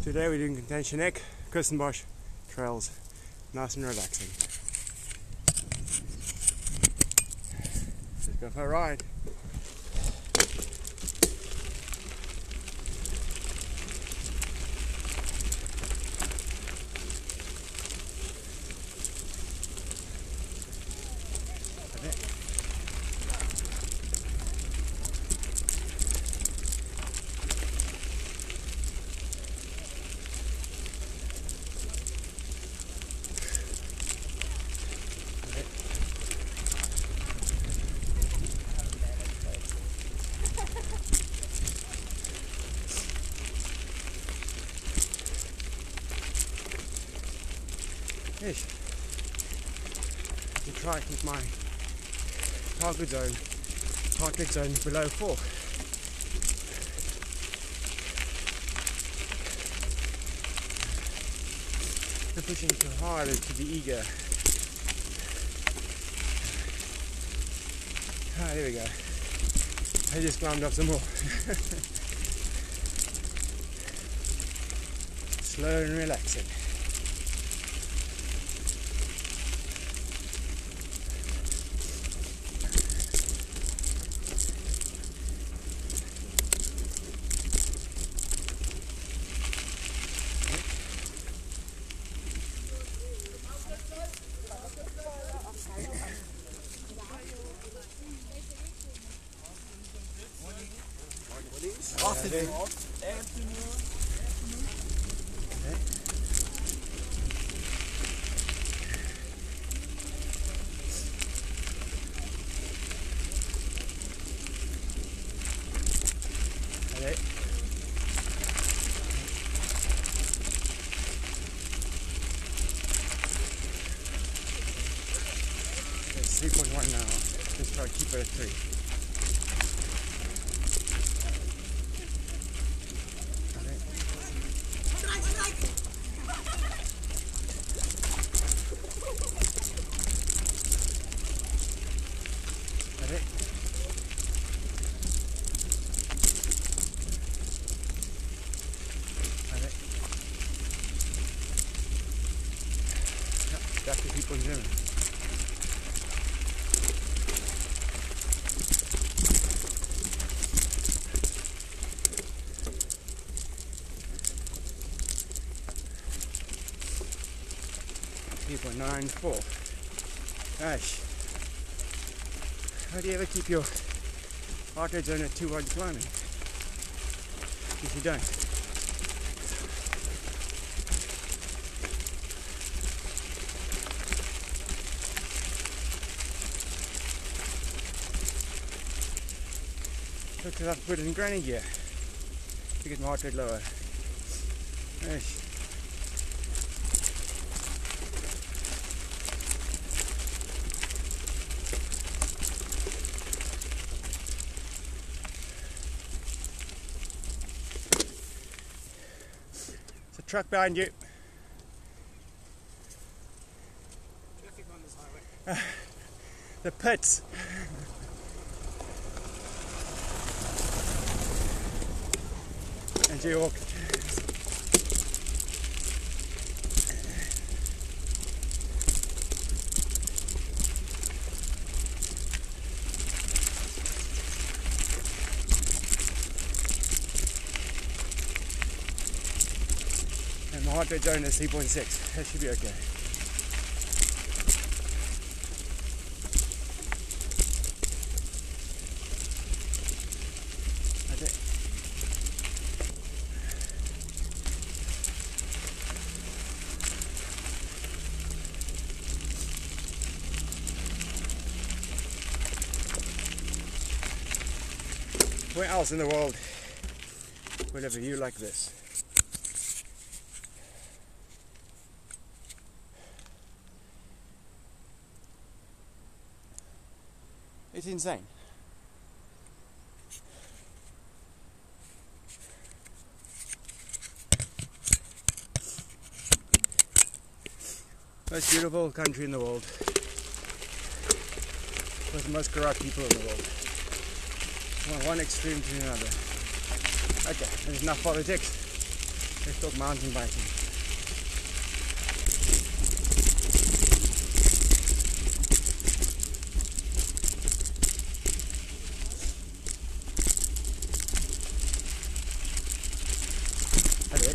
Today we're doing Constantia neck, kirstenbosch trails, nice and relaxing. Let's go for a ride. Yes, to try to keep my target zone, heart rate zone below 4. I'm pushing too hard to be eager. Ah, there we go. I just climbed up some more. Slow and relaxing. Afternoon. Okay. 3.1 now. Just try to keep it at 3. Back to people in German. People 9.4. Gosh. How do you ever keep your heart rate zone at 2 while you're climbing? If you don't. Because I've put it in granny gear to get my heart rate lower. Yes. There's a truck behind you. Traffic on this highway. The pits. And you walk. And my heart rate zone is 3.6. That should be okay. Okay. Where else in the world will have a view like this? It's insane. Most beautiful country in the world. With the most corrupt people in the world. From one extreme to another. Okay, there's enough politics. Let's talk mountain biking. Hello.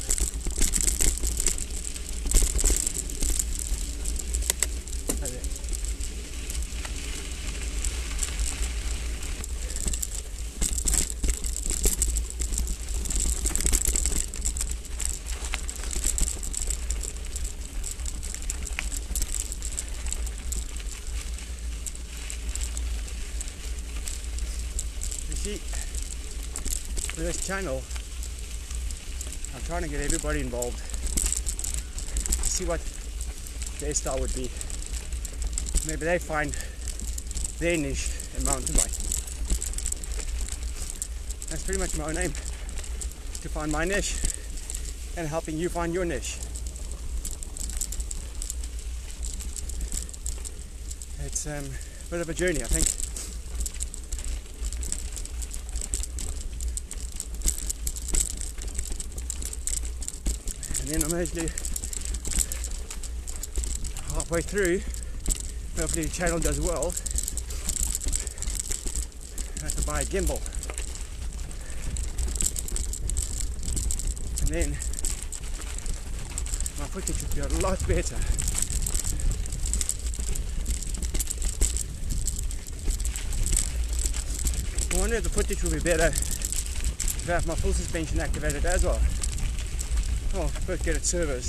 Hello. You see, for this channel, I'm trying to get everybody involved to see what their style would be. Maybe they find their niche in mountain biking. That's pretty much my own aim, to find my niche and helping you find your niche. It's a bit of a journey, I think. And then I'm usually halfway through, hopefully the channel does well, I have to buy a gimbal. And then my footage should be a lot better. I wonder if the footage will be better if I have my full suspension activated as well. Oh, first get it serviced.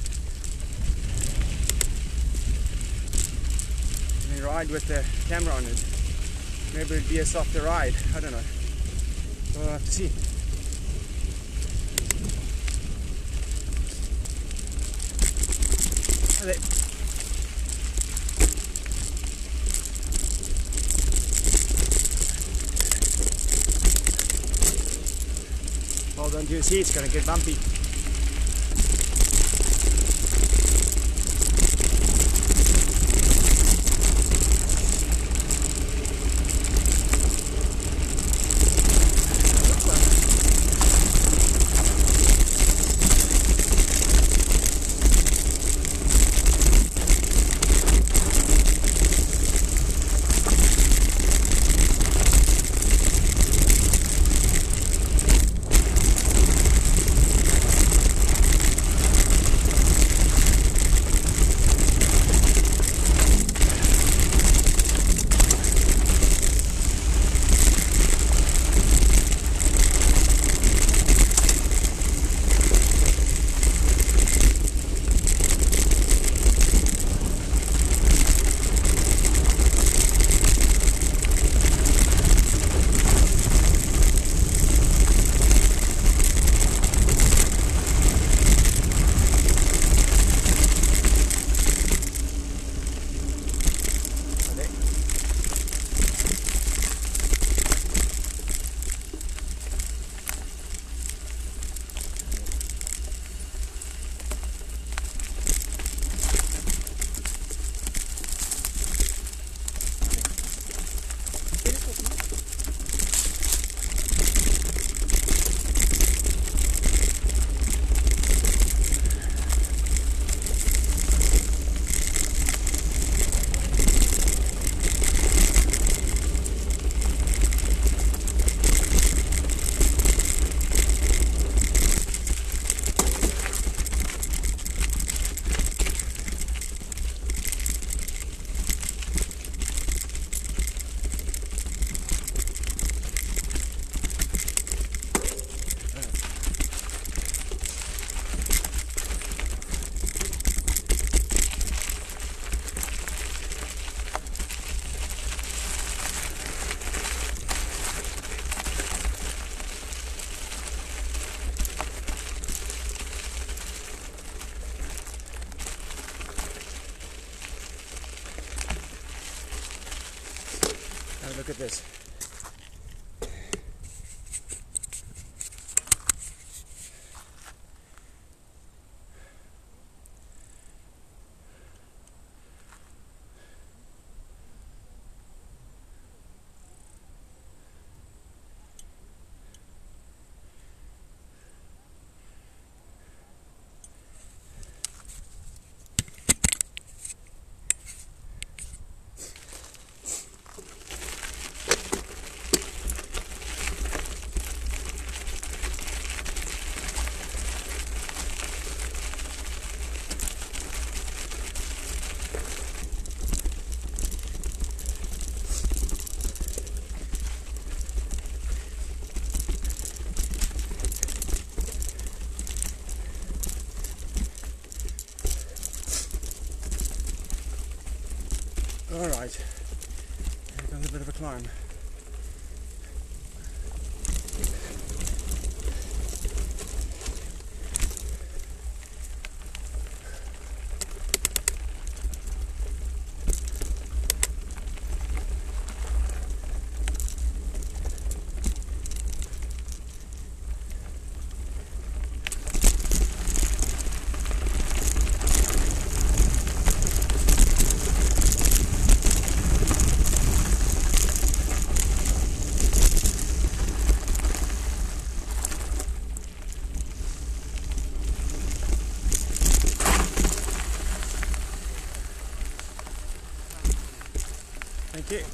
And then ride with the camera on it. Maybe it'll be a softer ride. I don't know. We'll have to see. Hello. Hold on to your seat, it's going to get bumpy. Look at this. Alright, here comes a bit of a climb. Thank you.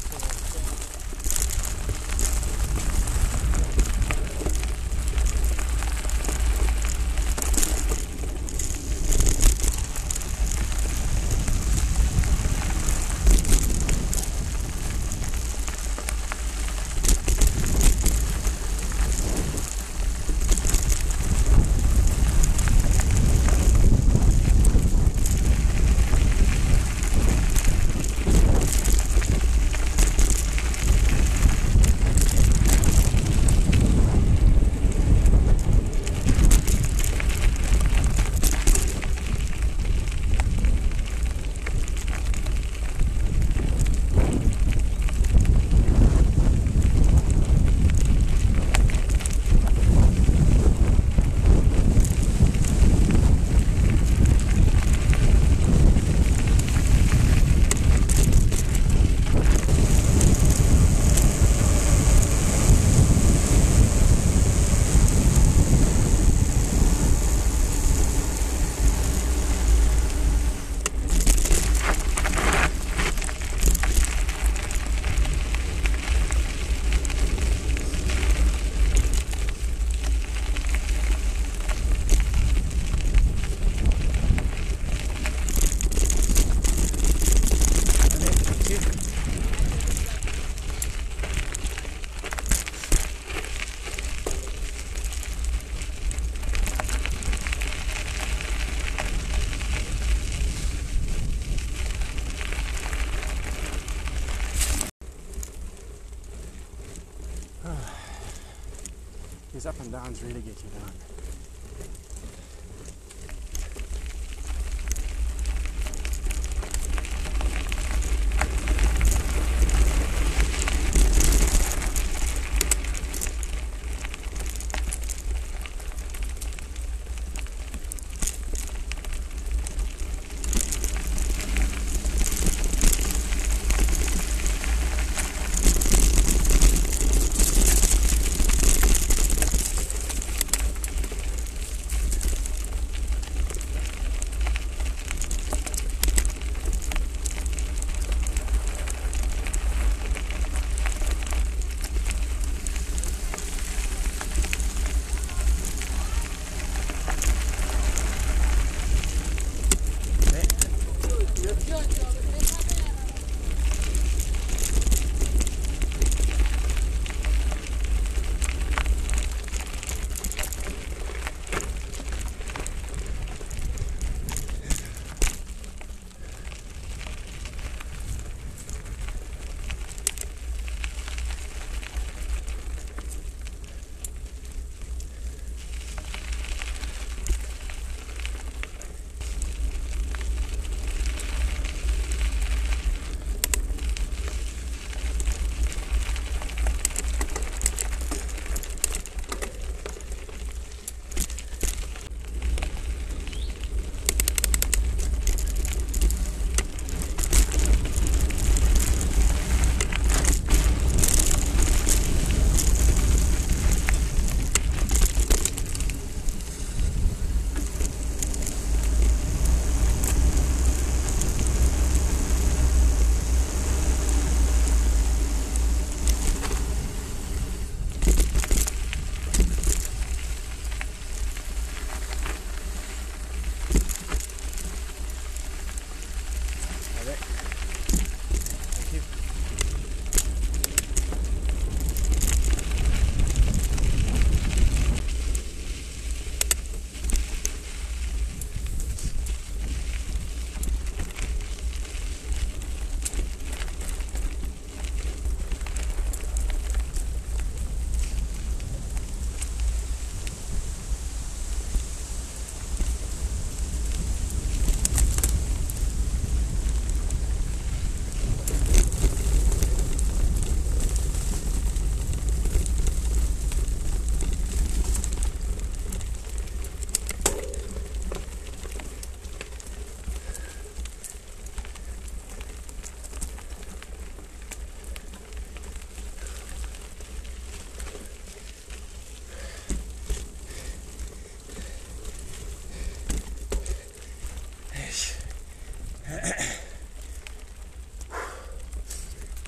These up and downs really get you down.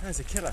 That's a killer.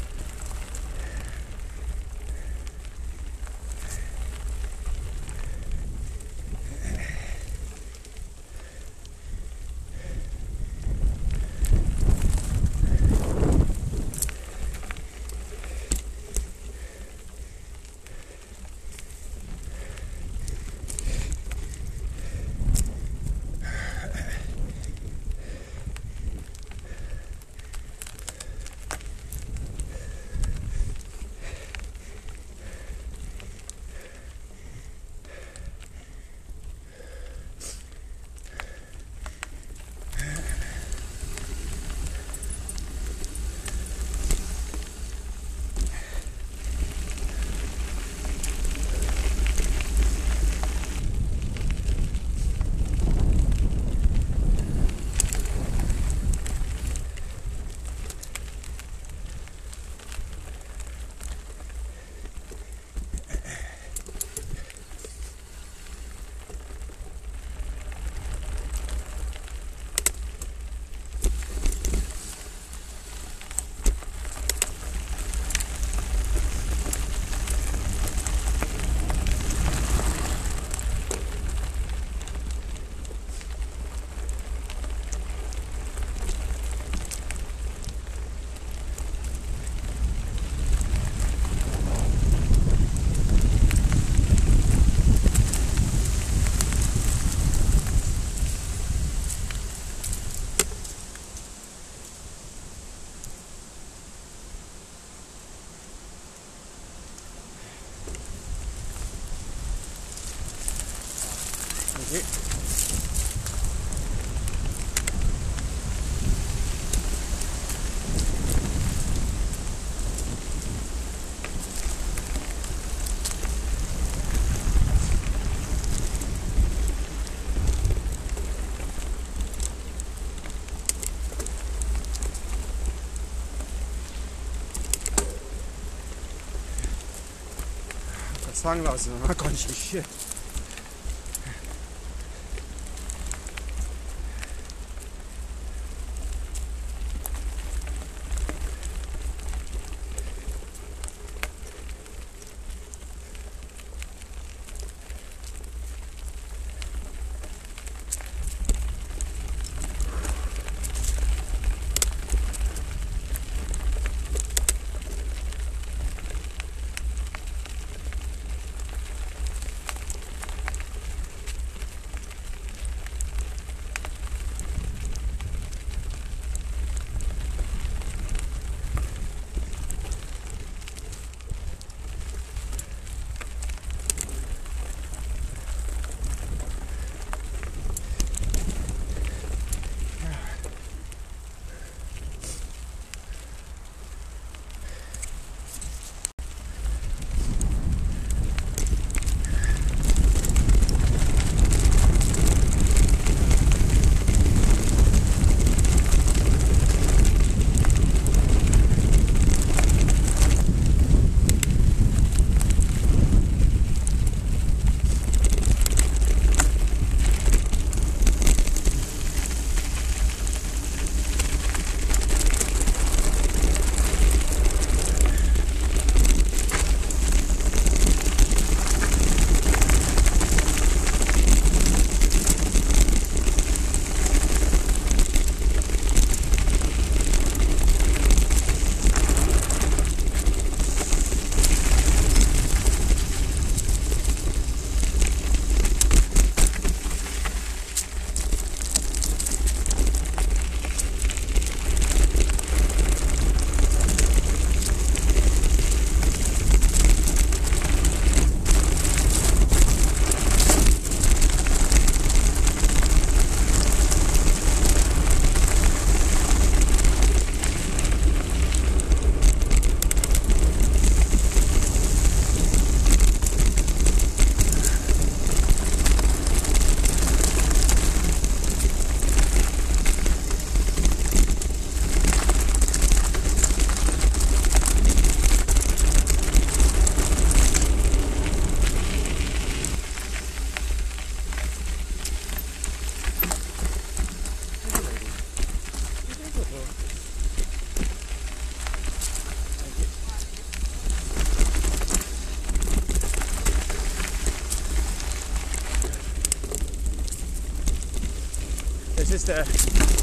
Thank you. Sunglasses on, I can't see shit. This is the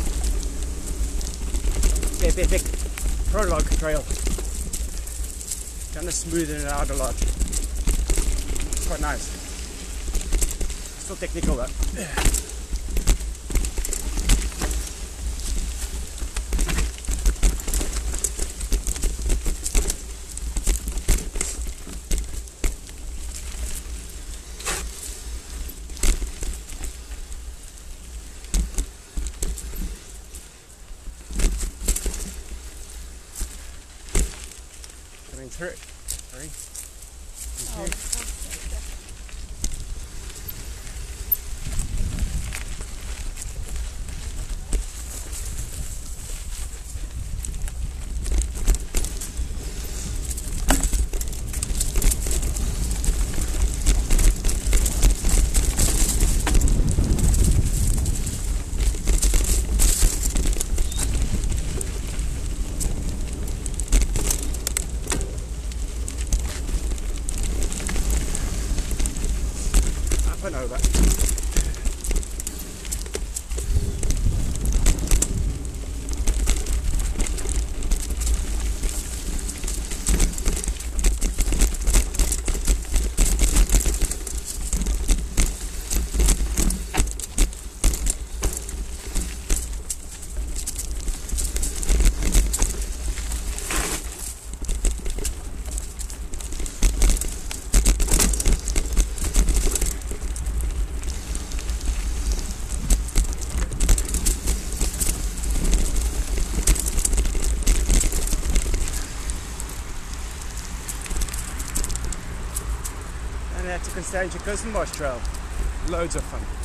epic prologue trail. Kind of smoothing it out a lot. It's quite nice. Still technical though. Coming through. Sorry. Thank you. Up and over. And that's a Constantia kirstenbosch trail. Loads of fun.